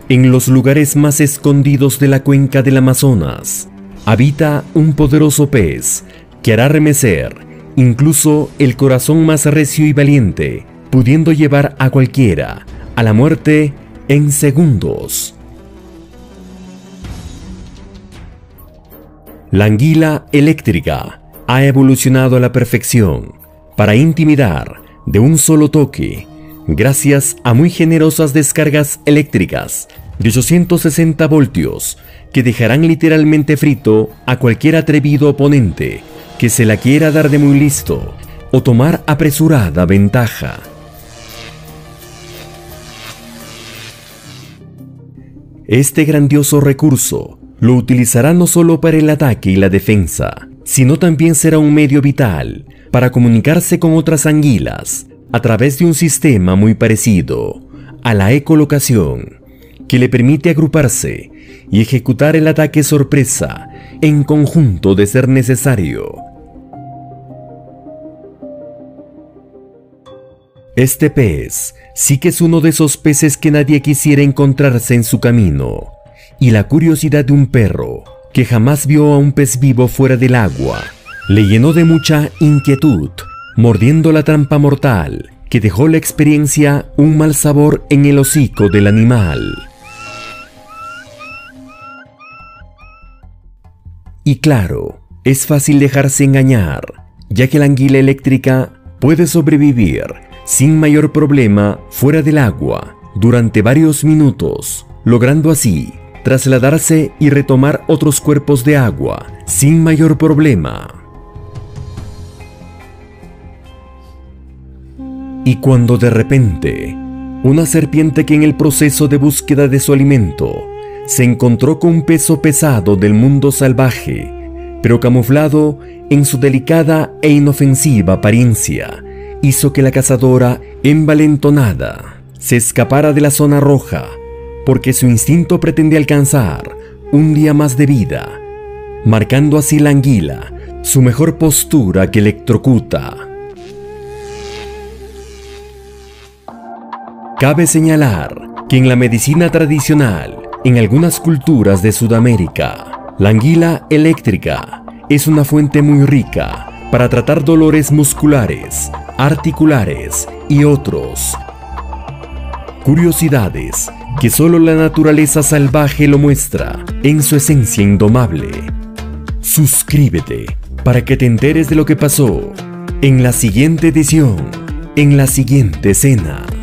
En los lugares más escondidos de la cuenca del Amazonas, habita un poderoso pez que hará remecer incluso el corazón más recio y valiente, pudiendo llevar a cualquiera a la muerte en segundos. La anguila eléctrica ha evolucionado a la perfección para intimidar de un solo toque, gracias a muy generosas descargas eléctricas de 860 voltios que dejarán literalmente frito a cualquier atrevido oponente que se la quiera dar de muy listo o tomar apresurada ventaja. Este grandioso recurso lo utilizará no solo para el ataque y la defensa, sino también será un medio vital para comunicarse con otras anguilas a través de un sistema muy parecido a la ecolocación, que le permite agruparse y ejecutar el ataque sorpresa en conjunto de ser necesario. Este pez sí que es uno de esos peces que nadie quisiera encontrarse en su camino, y la curiosidad de un perro que jamás vio a un pez vivo fuera del agua le llenó de mucha inquietud, mordiendo la trampa mortal que dejó la experiencia un mal sabor en el hocico del animal. Y claro, es fácil dejarse engañar, ya que la anguila eléctrica puede sobrevivir sin mayor problema fuera del agua durante varios minutos, logrando así trasladarse y retomar otros cuerpos de agua sin mayor problema. Y cuando de repente, una serpiente que en el proceso de búsqueda de su alimento se encontró con un peso pesado del mundo salvaje, pero camuflado en su delicada e inofensiva apariencia, hizo que la cazadora, envalentonada, se escapara de la zona roja, porque su instinto pretende alcanzar un día más de vida, marcando así la anguila su mejor postura que electrocuta. Cabe señalar que en la medicina tradicional, en algunas culturas de Sudamérica, la anguila eléctrica es una fuente muy rica para tratar dolores musculares, articulares y otros. Curiosidades que solo la naturaleza salvaje lo muestra en su esencia indomable. Suscríbete para que te enteres de lo que pasó en la siguiente edición, en la siguiente escena.